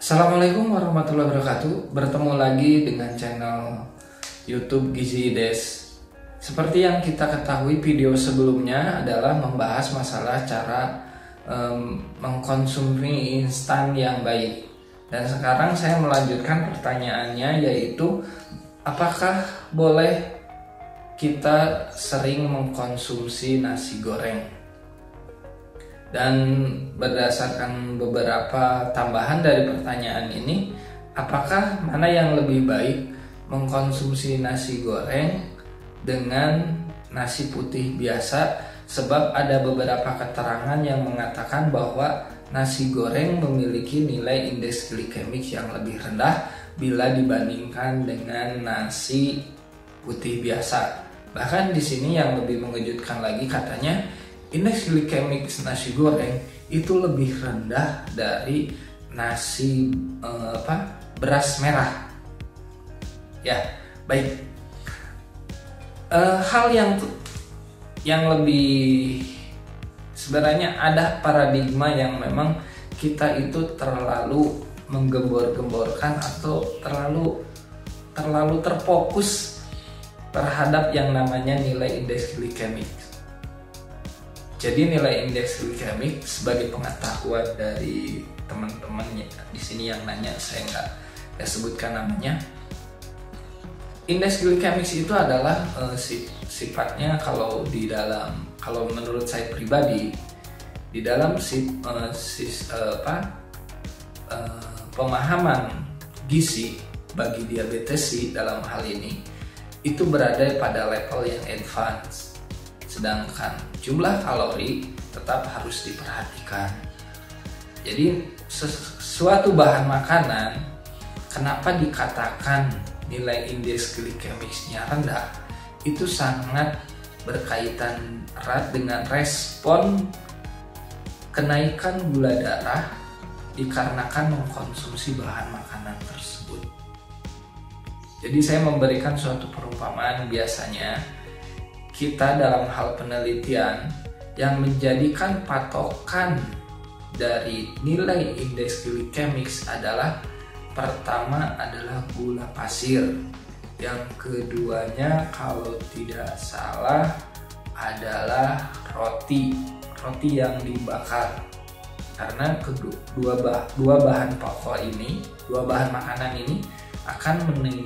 Assalamualaikum warahmatullahi wabarakatuh. Bertemu lagi dengan channel YouTube Gizi Des. Seperti yang kita ketahui, video sebelumnya adalah membahas masalah cara mengkonsumsi instan yang baik. Dan sekarang saya melanjutkan pertanyaannya, yaitu apakah boleh kita sering mengkonsumsi nasi goreng? Dan berdasarkan beberapa tambahan dari pertanyaan ini, apakah mana yang lebih baik, mengkonsumsi nasi goreng dengan nasi putih biasa? Sebab ada beberapa keterangan yang mengatakan bahwa nasi goreng memiliki nilai indeks glikemik yang lebih rendah bila dibandingkan dengan nasi putih biasa. Bahkan di sini yang lebih mengejutkan lagi, katanya indeks glikemik nasi goreng itu lebih rendah dari nasi beras merah. Ya, baik. Hal yang lebih, sebenarnya ada paradigma yang memang kita itu terlalu menggembor-gemborkan atau terlalu terfokus terhadap yang namanya nilai indeks glikemik. Jadi nilai indeks glikemik, sebagai pengetahuan dari teman-teman di sini yang nanya, saya nggak sebutkan namanya. Indeks glikemik itu adalah sifatnya kalau menurut saya pribadi, di dalam pemahaman gizi bagi diabetesi dalam hal ini itu berada pada level yang advance. Sedangkan jumlah kalori tetap harus diperhatikan. Jadi suatu bahan makanan, kenapa dikatakan nilai indeks glikemiknya rendah, itu sangat berkaitan erat dengan respon kenaikan gula darah dikarenakan mengkonsumsi bahan makanan tersebut. Jadi saya memberikan suatu perumpamaan, biasanya kita dalam hal penelitian yang menjadikan patokan dari nilai indeks glikemik adalah, pertama adalah gula pasir, yang keduanya kalau tidak salah adalah roti yang dibakar. Karena dua bahan pokok ini, dua bahan makanan ini akan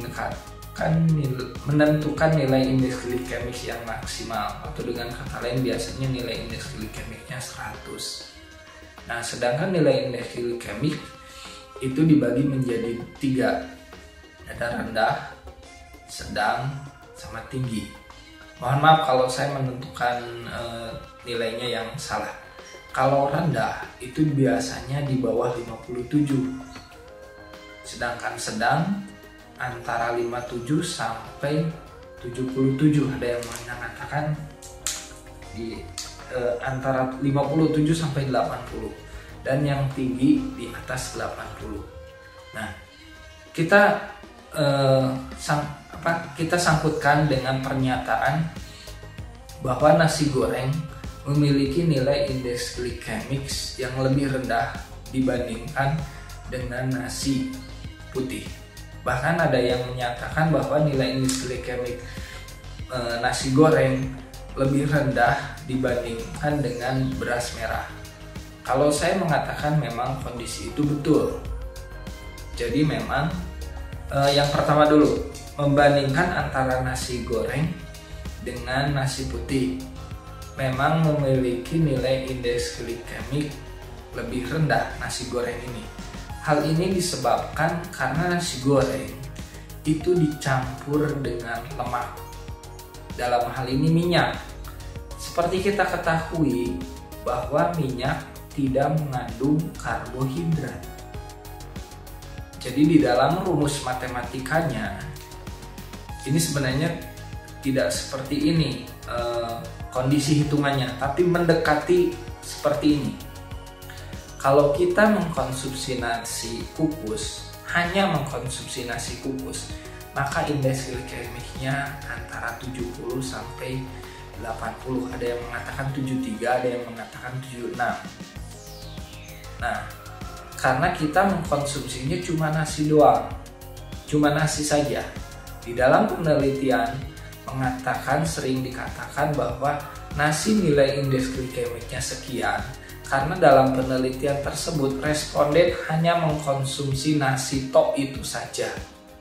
menentukan nilai indeks glikemik yang maksimal, atau dengan kata lain biasanya nilai indeks glikemiknya 100. Nah, sedangkan nilai indeks glikemik itu dibagi menjadi 3, ada rendah, sedang, sama tinggi. Mohon maaf kalau saya menentukan nilainya yang salah. Kalau rendah itu biasanya di bawah 57, sedangkan sedang antara 57 sampai 77, ada yang mengatakan di antara 57 sampai 80, dan yang tinggi di atas 80. Nah, kita sangkutkan dengan pernyataan bahwa nasi goreng memiliki nilai indeks glikemik yang lebih rendah dibandingkan dengan nasi putih. Bahkan ada yang menyatakan bahwa nilai indeks glikemik nasi goreng lebih rendah dibandingkan dengan beras merah. Kalau saya mengatakan memang kondisi itu betul. Jadi memang yang pertama dulu, membandingkan antara nasi goreng dengan nasi putih, memang memiliki nilai indeks glikemik lebih rendah nasi goreng ini. Hal ini disebabkan karena nasi goreng itu dicampur dengan lemak, dalam hal ini minyak. Seperti kita ketahui bahwa minyak tidak mengandung karbohidrat. Jadi di dalam rumus matematikanya ini sebenarnya tidak seperti ini kondisi hitungannya, tapi mendekati seperti ini. Kalau kita mengkonsumsi nasi kukus, hanya mengkonsumsi nasi kukus, maka indeks glikemiknya antara 70 sampai 80. Ada yang mengatakan 73, ada yang mengatakan 76. Nah, karena kita mengkonsumsinya cuma nasi doang, cuma nasi saja. Di dalam penelitian sering dikatakan bahwa nasi nilai indeks glikemiknya sekian karena dalam penelitian tersebut responden hanya mengkonsumsi nasi tok itu saja.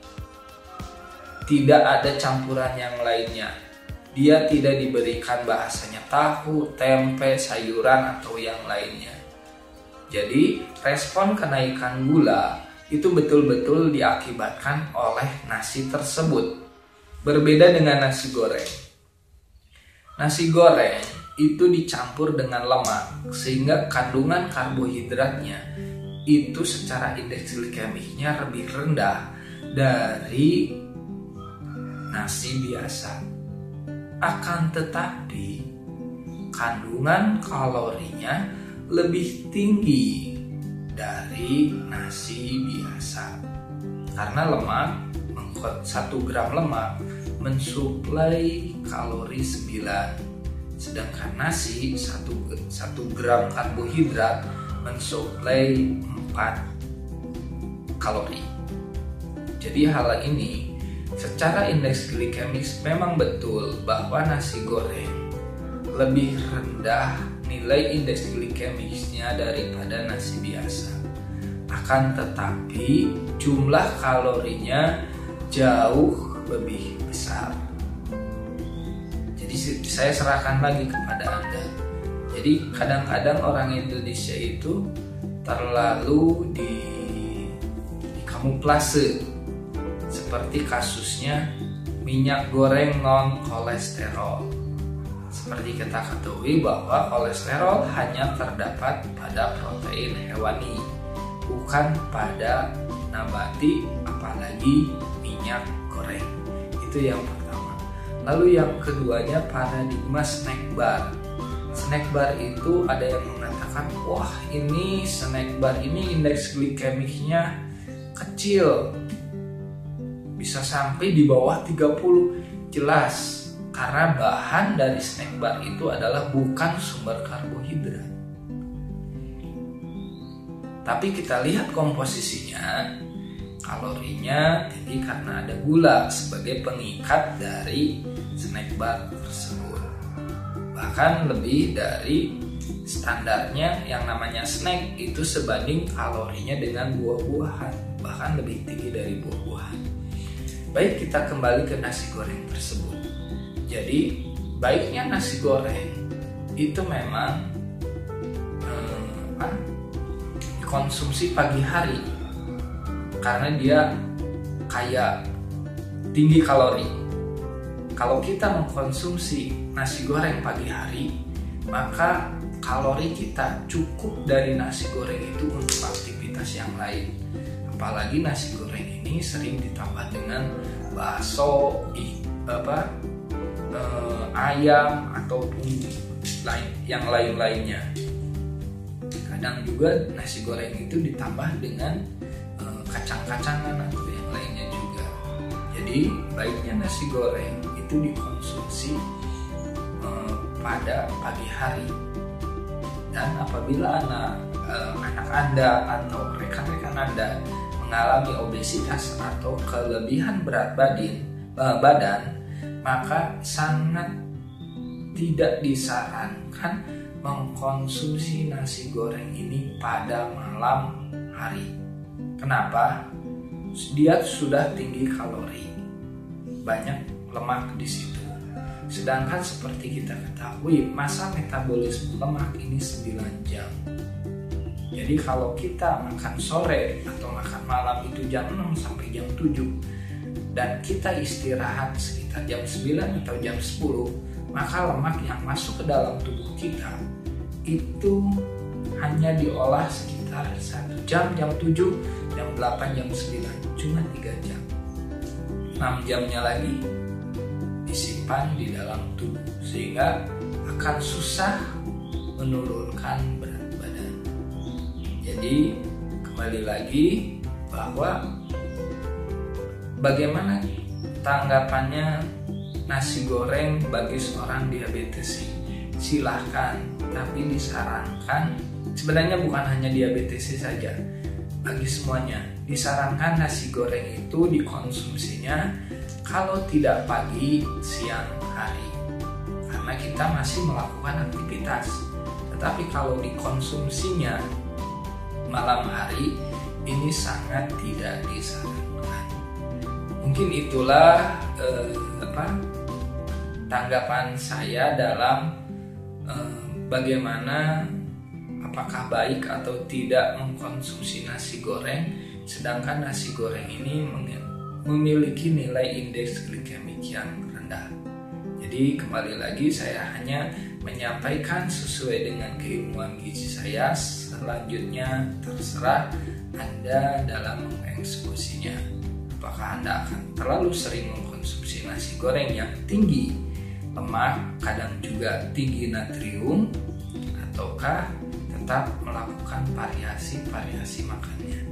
Tidak ada campuran yang lainnya. Dia tidak diberikan bahasanya tahu, tempe, sayuran atau yang lainnya. Jadi respon kenaikan gula itu betul-betul diakibatkan oleh nasi tersebut. Berbeda dengan nasi goreng. Nasi goreng itu dicampur dengan lemak sehingga kandungan karbohidratnya itu secara indeks glikemiknya lebih rendah dari nasi biasa. Akan tetapi kandungan kalorinya lebih tinggi dari nasi biasa. Karena lemak, 1 gram lemak mensuplai kalori 9, sedangkan nasi 1 gram karbohidrat mensuplai 4 kalori. Jadi hal ini secara indeks glikemik memang betul bahwa nasi goreng lebih rendah nilai indeks glikemiknya daripada nasi biasa. Akan tetapi jumlah kalorinya jauh lebih besar. Jadi saya serahkan lagi kepada Anda. Jadi kadang-kadang orang Indonesia itu terlalu dikamuflase, seperti kasusnya minyak goreng non kolesterol. Seperti kita ketahui bahwa kolesterol hanya terdapat pada protein hewani, bukan pada nabati, apalagi minyak goreng. Itu yang pertama. Lalu yang keduanya paradigma snack bar. Snack bar itu ada yang mengatakan, wah ini snack bar ini indeks glikemiknya kecil, bisa sampai di bawah 30. Jelas, karena bahan dari snack bar itu adalah bukan sumber karbohidrat. Tapi kita lihat komposisinya, kalorinya tinggi karena ada gula sebagai pengikat dari snack bar tersebut. Bahkan lebih dari standarnya yang namanya snack itu sebanding kalorinya dengan buah-buahan, bahkan lebih tinggi dari buah-buahan. Baik, kita kembali ke nasi goreng tersebut. Jadi baiknya nasi goreng itu memang dikonsumsi pagi hari karena dia kaya tinggi kalori. Kalau kita mengkonsumsi nasi goreng pagi hari, maka kalori kita cukup dari nasi goreng itu untuk aktivitas yang lain. Apalagi nasi goreng ini sering ditambah dengan bakso, ayam ataupun yang lain-lainnya. Kadang juga nasi goreng itu ditambah dengan kacang-kacangan atau yang lainnya juga. Jadi baiknya nasi goreng itu dikonsumsi pada pagi hari. Dan apabila anak Anda atau rekan-rekan Anda mengalami obesitas atau kelebihan berat badan, maka sangat tidak disarankan mengkonsumsi nasi goreng ini pada malam hari. Kenapa? Dia sudah tinggi kalori, banyak lemak di situ. Sedangkan seperti kita ketahui, masa metabolisme lemak ini 9 jam. Jadi kalau kita makan sore atau makan malam itu jam 6 sampai jam 7 dan kita istirahat sekitar jam 9 atau jam 10, maka lemak yang masuk ke dalam tubuh kita itu hanya diolah sekitar 1 jam, jam 7, jam 8, jam 9, cuma 3 jam. 6 jamnya lagi disimpan di dalam tubuh sehingga akan susah menurunkan berat badan. Jadi kembali lagi bahwa bagaimana tanggapannya nasi goreng bagi seorang diabetes? Silahkan, tapi disarankan, sebenarnya bukan hanya diabetes saja, bagi semuanya. Disarankan nasi goreng itu dikonsumsinya kalau tidak pagi, siang hari, karena kita masih melakukan aktivitas. Tetapi kalau dikonsumsinya malam hari, ini sangat tidak disarankan. Mungkin itulah tanggapan saya dalam bagaimana apakah baik atau tidak mengkonsumsi nasi goreng, sedangkan nasi goreng ini memiliki nilai indeks glikemik yang rendah. Jadi kembali lagi saya hanya menyampaikan sesuai dengan keilmuan gizi saya. Selanjutnya terserah Anda dalam mengeksekusinya. Apakah Anda akan terlalu sering mengkonsumsi nasi goreng yang tinggi lemak, kadang juga tinggi natrium, ataukah tetap melakukan variasi makannya.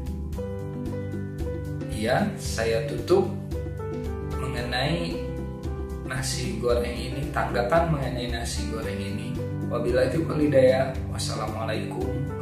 Ya, saya tutup mengenai nasi goreng ini, tanggapan mengenai nasi goreng ini. Wabillahi taufiq wal hidayah. Wassalamualaikum